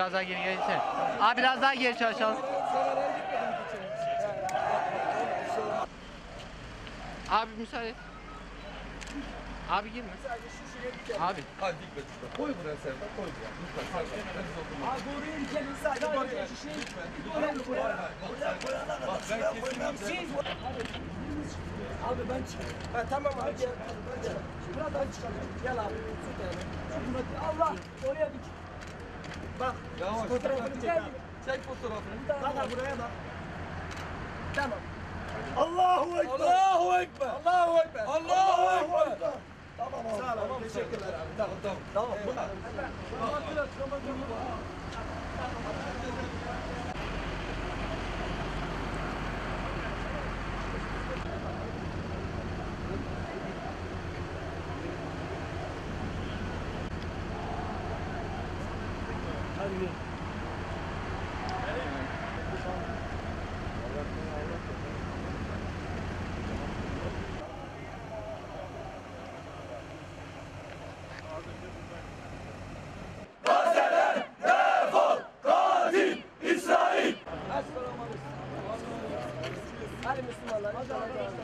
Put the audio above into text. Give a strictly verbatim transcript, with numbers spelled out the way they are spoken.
biraz daha geri gelirse. Abi biraz daha geri çalışalım. Abi müsaade et. Abi girme. Abi. Hadi dikkat et. Koy buraya sen. Koy buraya. Lütfen sen. Abi oraya ülkenin sadece şişeyi oraya koyalım. Bak ben kesinlikle. Abi ben çıkayım. Ha tamam abi gel. Biraz daha çıkalım. Gel abi. Allah oraya dik. Bak. Yavaş. Fotoğrafını çek. Çek fotoğrafını. Bak buraya bak. Tamam. Allahu Ekber. Allahu Ekber. Allahu Ekber. Allahu Ekber. Tamam abi. Sağ ol. Tamam, teşekkürler abi. Tamam tamam. Tamam. Kapat kapat. Hadi gidelim. Gazeler defol, katil İsrail. Hadi Müslümanlar. Hadi.